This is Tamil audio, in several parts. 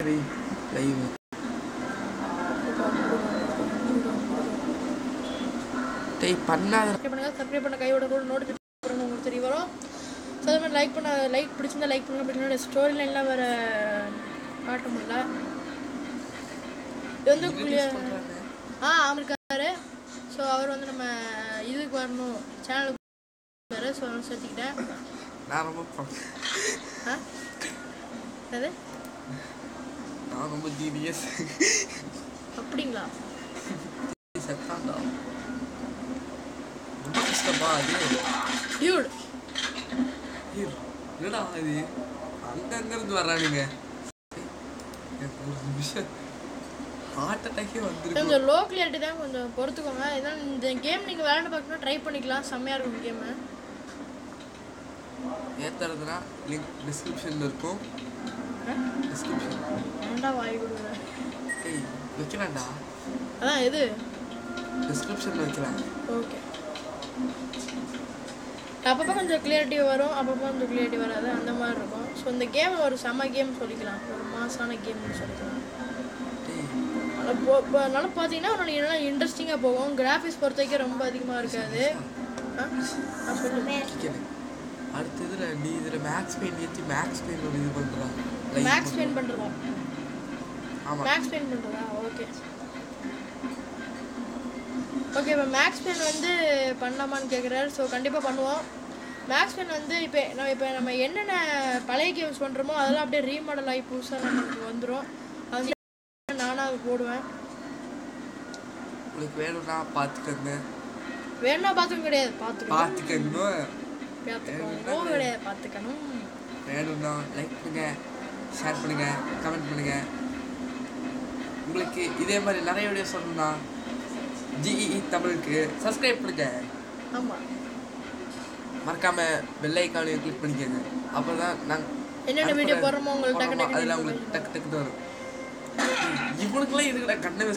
மாதிரி லைவ் பண்ணாத சப்ஸ்கிரைப் பண்ண கையோட கூட நோட்டிஃபிகேஷன் உங்களுக்கு தெரிய வரும். ஸோ அது மாதிரி லைக் பிடிச்சிருந்தா லைக் பண்ணுங்க. பிடிச்சிருந்தா ஸ்டோரி லைன்லாம் வேறு காட்ட முடியல. இது வந்து அவன் இருக்காரு. ஸோ அவர் வந்து நம்ம இதுக்கு வரணும் சேனலுக்கு வர. ஸோ அவன் சேர்த்துக்கிட்டேன். நான் ரொம்ப அது நான் ரொம்ப ஜீனியஸ். அப்படிங்களா? செத்தாண்டா ரொம்ப கஷ்டமா அது டியூட். என்னடா அது அங்கங்கிருந்து வர்றானுங்க. ஒரு நிமிஷம் ஹார்ட் அட்டாக்கே வந்துருக்கு. கொஞ்சம் லோ கிளியரிட்டி தான், கொஞ்சம் பொறுத்துக்கோங்க. இதான் இந்த கேம் நீங்கள் விளையாண்டு பார்க்கணும், ட்ரை பண்ணிக்கலாம். செம்மையாக இருக்கும் கேமு. ஏற்றுறதுனா லிங்க் டிஸ்கிரிப்ஷனில் இருக்கும். டிஸ்கிரிப்ஷன் ஏன்டா வாய் கொடுக்குறேன்? ஏய் வைக்கலாம்டா. அதான் எது டிஸ்கிரிப்ஷனில் வைக்கலாம். ஓகே. அப்பப்போ கொஞ்சம் கிளியரிட்டி வரும், அப்பப்போ கொஞ்சம் கிளியரிட்டி வராது, அந்த மாதிரி இருக்கும். ஸோ இந்த கேம் ஒரு செம்ம கேம் சொல்லிக்கலாம், ஒரு மாசான கேம்னு சொல்லிக்கலாம். அதனால் பார்த்தீங்கன்னா உன்னோட நல்லா இன்ட்ரெஸ்டிங்காக போகும். கிராஃபிக்ஸ் பொறுத்த வரைக்கும் ரொம்ப அதிகமாக இருக்காது. நான் சொல்லுவேன். அடுத்த இதில் நீ இதில் மேக்ஸ் பெயின் ஏற்றி மேக்ஸ் பெயின் ஒரு இது பண்ணுறான். மேக்ஸ் பெயின் பண்ணுறதா? ஆமாம், மேக்ஸ் பெயின் பண்ணுறதா? Okay okay. இப்போ மேக்ஸ் பெயின் வந்து பண்ணலாமான்னு கேட்குறாரு. ஸோ கண்டிப்பாக பண்ணுவோம். மேக்ஸ் பெயின் வந்து இப்போ நம்ம என்னென்ன பழைய கேம்ஸ் பண்ணுறோமோ அதெல்லாம் அப்படியே ரீமாடல் ஆகி புதுசாக நமக்கு வந்துடும். அது நானாக அதை போடுவேன். உங்களுக்கு வேணும்னா பார்த்துக்கங்க. வேணும்னா பார்த்துக்க கிடையாது, பார்த்துக்கணும் கிடையாது, பார்த்துக்கணும். வேணும்னா லைக் பண்ணுங்க, ஷேர் பண்ணுங்க, கமெண்ட் பண்ணுங்க. உங்களுக்கு இதே மாதிரி நிறைய வீடியோ சொல்லணும்னா ஜிஇ தமிழுக்கு சப்ஸ்கிரைப் பண்ணுங்க. ஆமாம், மறக்காமல் பெல் ஐக்கானையும் கிளிக் பண்ணிக்கோங்க. அப்போ தான் நாங்கள் என்னென்ன வீடியோ போடுறோமோ உங்களுக்கு அதில் உங்களுக்கு டக்கு டக்குன்னு வரும். இவனுக்குலாம் இருக்கிற கண்ணை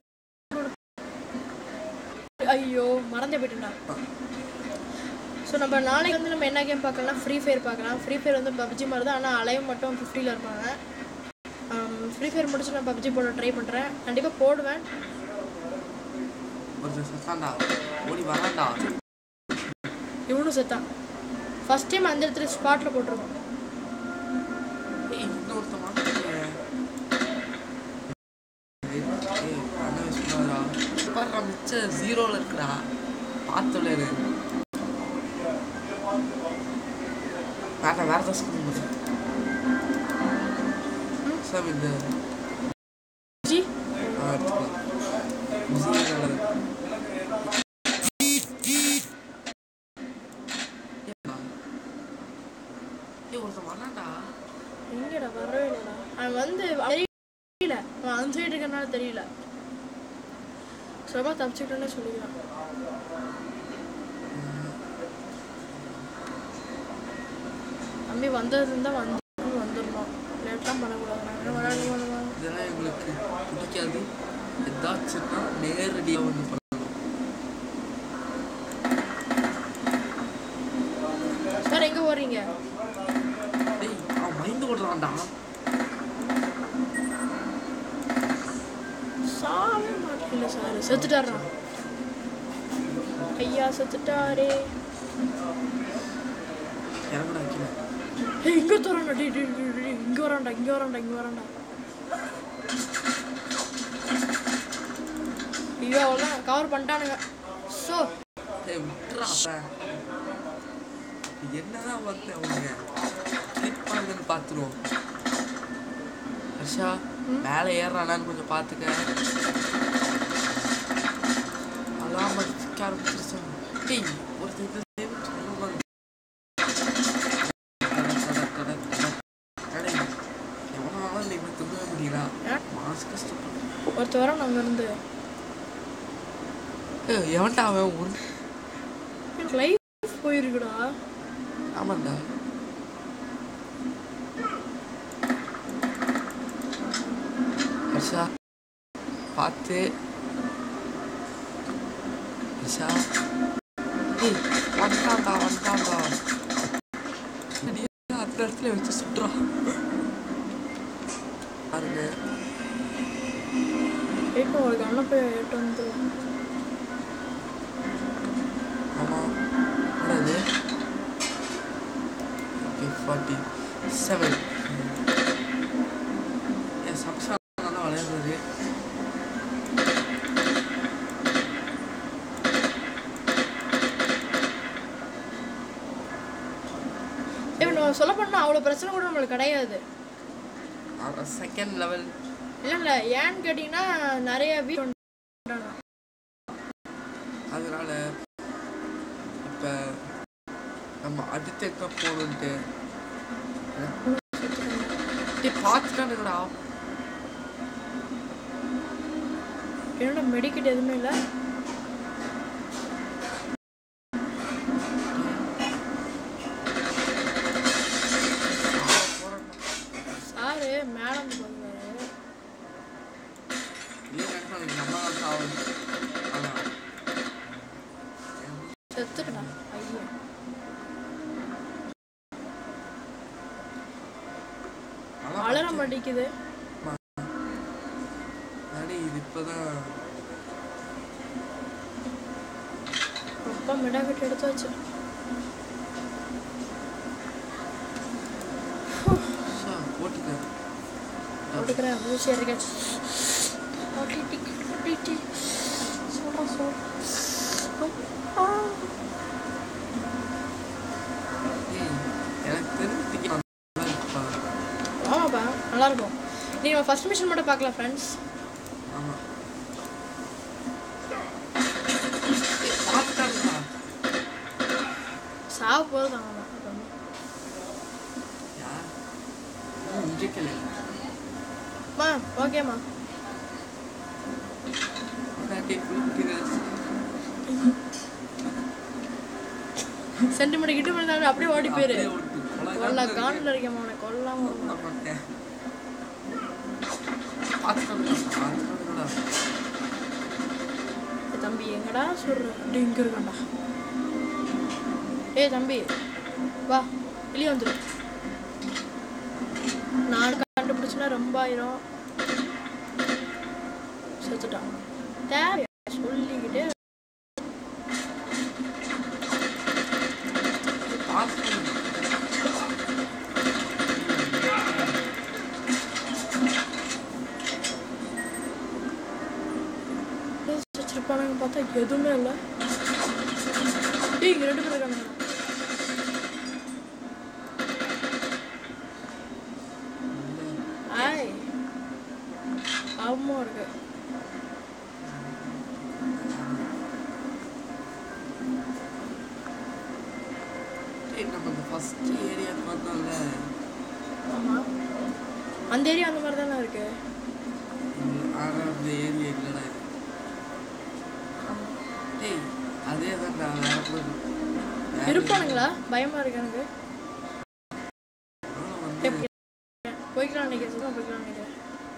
ஐயோ மறந்தே போயிட்டேன்டா. ஸோ நம்ம நாளைக்கு வந்து நம்ம என்ன கேம் பார்க்கலாம்? ஃப்ரீ ஃபயர் பார்க்கலாம். ஃப்ரீ ஃபயர் வந்து பப்ஜி மாதிரி தான், ஆனால் அலைவ் மட்டும் 50ல் இருப்பாங்க. ஃப்ரீ ஃபயர் முடிச்சு நான் பப்ஜி போட ட்ரை பண்ணுறேன். கண்டிப்பாக போடுவேன். இவனும் செத்தான். ஃபர்ஸ்ட் டைம் அந்த இடத்துல ஸ்பாட்டில் போட்டிருக்கோம். ஜீரோல இருக்குடா, பார்த்துல வேற தான் சொல்லுங்க சார். இந்த ஒருத்தன் வரான்டா. எங்கடா? வரவே இல்லைடா. அவன் வந்து தெரியல, அவன் அந்த சைடு இருக்கனால தெரியல. சுலபா தப்பிச்சுக்கிட்டோன்னே சொல்லிக்கலாம். தம்பி வந்தது இருந்தால் வந்துடணும், லேட்டாக பண்ணக்கூடாது. நாங்கள் விளையாடுவோம். இதெல்லாம் எங்களுக்கு பிடிக்காது. ஏதாச்சுன்னா நேரடியாக வந்து பண்ணணும். சார் எங்கே போகிறீங்க? அவன் மைண்டு ஓடுறான்டா. சாவே மாட்டேங்கல சார். செத்துட்டாரா? ஐயா செத்துட்டாரே. இறங்கடா கீழே. இங்கே தரான்டா. இங்கே வரான்டா. ஐயோ அவ்வளோதான், கவர் பண்ணிட்டானுங்க. ஸோ விட்டுறா. என்னதான் வந்து அவங்க கிளிக் பண்ணுன்னு பார்த்துருவோம். ஹர்ஷா மேலே ஏறானான்னு கொஞ்சம் பார்த்துக்க. அதான் மதிக்க ஆரம்பிச்சிருச்சு. ஒரு எவனாலும் நீ இப்படி தூங்கவே முடியலா? மனசு கஷ்டப்படும். ஒருத்த வரோம் நாங்கள் இருந்து எவன்டா அவன்? ஒரு லைஃப் போயிருக்குடா. ஆமாண்டா. ஹர்ஷா பார்த்து. ஹர்ஷா வந்துட்டான்டா. அந்த இடத்துல வச்சு சுட்டுறான். பாருங்க ஏட்டும் ஒரு கண்ணை போய் ஏட்டு வந்துடும். ஆமாம் என்னது 47 என் சப்ஸா நல்லா விளையாடுறது. சொல்ல போனால் அவ்வளோ பிரச்சனை கூட நம்மளுக்கு கிடையாது. செகண்ட் லெவல் இல்லை ஏன்னு கேட்டிங்கன்னா நிறைய வீடு அதனால இப்போ நம்ம அடுத்த எங்கே போகணுன்ட்டு பார்த்துட்டானுங்கடா. என்னோட மெடிக்கெட் எதுவுமே இல்லை. சாரு மேடம் சொல்லுவாரு செத்துட்டா. ஐயோ அலற மாட்டேங்குது. இது இப்போதான் ரொம்ப மெடாக்கெட் எடுத்து வச்சு போட்டுக்கிறேன். ஊசி இறக்காச்சு. ஆமாப்பா நல்லாயிருக்கும். நீங்கள் ஃபர்ஸ்ட் மிஷன் மட்டும் பார்க்கலாம் ஃப்ரெண்ட்ஸ். சாவு போதும். ஆமாம்மா ஓகேம்மா. சென்டிமீட்டர் கிட்ட இருந்தாலும் அப்படியே ஓடி போயிரு. கொல்ல காண்டில் இருக்கேம்மா உனக்கு கொல்லாம தம்பி எங்கடா சொல்ற இங்க இருக்கண்டா. ஏய் தம்பி வா வெளியே வந்துடு. நான் கண்டுபிடிச்சுன்னா ரொம்ப ஆயிரும். செத்துட்டான். தேவை சொல்லிக்கிட்டே வச்சிருப்பானுங்க பார்த்தா எதுவுமே இல்லை. இங்க 2 பேர் இருக்கானுங்க. ஆமா இருக்கு. அந்த ஏரியா அந்த மாதிரி தானே இருக்கு. இருப்பானுங்களா? பயமா இருக்கு எனக்கு. போய்க்கலாம் நினைக்கிறேன். போய்க்கலாம் நினைக்கிறேன்.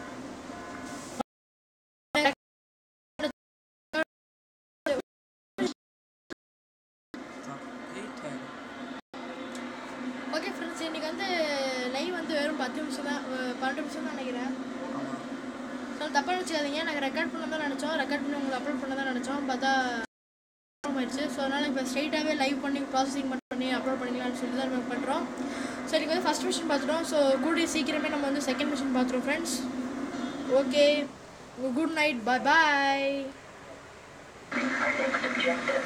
ஓகே ஃப்ரெண்ட்ஸ், இன்னைக்கு வந்து லைவ் வந்து வெறும் 10 நிமிஷம் தான், 12 நிமிஷம் தான் நினைக்கிறேன். ஸோ தப்பாக நினச்சிக்காதீங்க. நாங்கள் ரெக்கார்ட் பண்ண தான் நினச்சோம், ரெக்கார்ட் பண்ணி உங்களுக்கு அப்லோட் பண்ண தான் நினச்சோம். பார்த்தா ஆயிடுச்சு. ஸோ அதனால் இப்போ ஸ்ட்ரெயிட்டாகவே லைவ் பண்ணி ப்ராசஸிங் பண்ணி அப்லோட் பண்ணிக்கலாம்னு சொல்லி தான் நம்ம பண்ணுறோம். ஸோ இன்றைக்கி வந்து ஃபஸ்ட் மிஷன் பார்த்துட்டோம். ஸோ கூடிய சீக்கிரமே நம்ம வந்து செகண்ட் மிஷன் பார்த்துருவோம் friends. Okay, good night, bye பாய்.